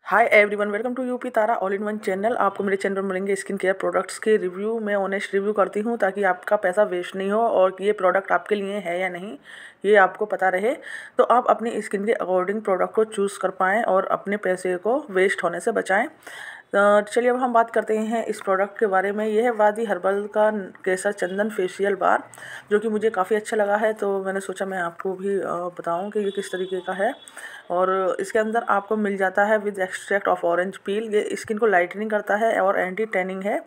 Hi everyone, welcome to UP Tara all in one channel. आपको मेरे channel पर मिलेंगे स्किन केयर प्रोडक्ट्स के रिव्यू। मैं ऑनेस्ट रिव्यू करती हूँ ताकि आपका पैसा वेस्ट नहीं हो और ये प्रोडक्ट आपके लिए है या नहीं ये आपको पता रहे, तो आप अपनी स्किन के अकॉर्डिंग प्रोडक्ट को चूज़ कर पाएँ और अपने पैसे को वेस्ट होने से बचाएँ। चलिए अब हम बात करते हैं इस प्रोडक्ट के बारे में। यह है वादी हर्बल का केसर चंदन फेशियल बार, जो कि मुझे काफ़ी अच्छा लगा है, तो मैंने सोचा मैं आपको भी बताऊं कि ये किस तरीके का है। और इसके अंदर आपको मिल जाता है with extract of orange peel. ये स्किन को लाइटनिंग करता है और एंटी टैनिंग है।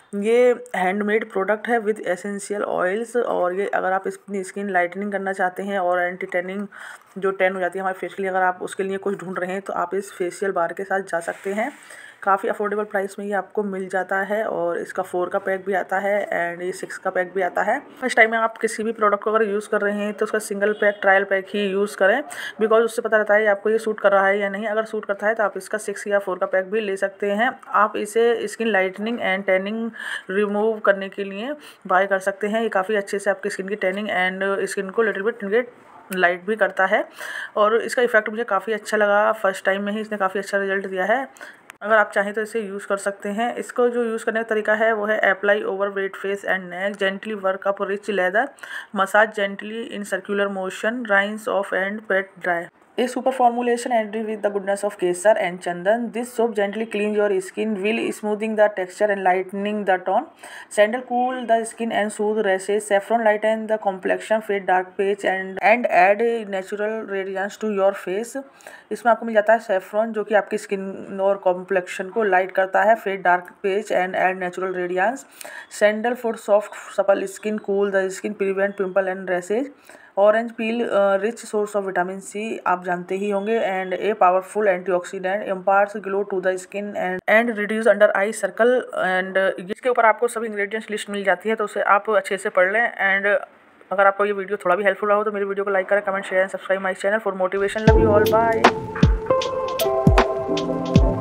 ये हैंडमेड प्रोडक्ट है विद एसेंशियल ऑयल्स। और ये अगर आप अपनी स्किन लाइटनिंग करना चाहते हैं और एंटी टैनिंग जो टैन हो जाती है हमारे फेस के लिए, अगर आप उसके लिए कुछ ढूंढ रहे हैं तो आप इस फेशियल बार के साथ जा सकते हैं। काफ़ी अफोर्डेबल प्राइस में ये आपको मिल जाता है और इसका 4 का पैक भी आता है एंड ये 6 का पैक भी आता है। फर्स्ट टाइम में आप किसी भी प्रोडक्ट को अगर यूज़ कर रहे हैं तो उसका सिंगल पैक ट्रायल पैक ही यूज़ करें, बिकॉज उससे पता रहता है आपको ये सूट कर रहा है या नहीं। अगर सूट करता है तो आप इसका 6 या 4 का पैक भी ले सकते हैं। आप इसे skin lightening and tanning remove करने के लिए बाय कर सकते हैं। ये काफ़ी अच्छे से आपकी स्किन की टैनिंग एंड स्किन को लिटिल बिट लाइट भी करता है और इसका इफेक्ट मुझे काफ़ी अच्छा लगा। फर्स्ट टाइम में ही इसने काफ़ी अच्छा रिजल्ट दिया है। अगर आप चाहें तो इसे यूज़ कर सकते हैं। इसको जो यूज़ करने का तरीका है वो है apply over wet face and neck, gently work up rich lather, massage gently in circular motion, rinse off and pat dry. A super formulation added with the goodness of kesar and chandan. This soap gently cleans your skin, will smoothing the texture and lightening the tone. Sandal cool the skin and soothe rashes. Saffron lighten the complexion, fade dark patch and add natural radiance to your face. इसमें आपको मिल जाता है saffron, जो कि आपकी skin और complexion को लाइट करता है, fade dark patch and add natural radiance. Sandal for soft supple skin, cool the skin, prevent pimple and rashes. Orange peel rich source of vitamin C, आप जानते ही होंगे, and a powerful antioxidant, imparts glow to the skin and reduce under eye circle. And इसके ऊपर आपको सभी ingredients list मिल जाती है, तो उसे आप अच्छे से पढ़ लें। एंड अगर आपको ये वीडियो थोड़ा भी हेल्पफुल रहा हो तो मेरी वीडियो को लाइक करें, comment, share and subscribe my channel for motivation. Love you all, bye.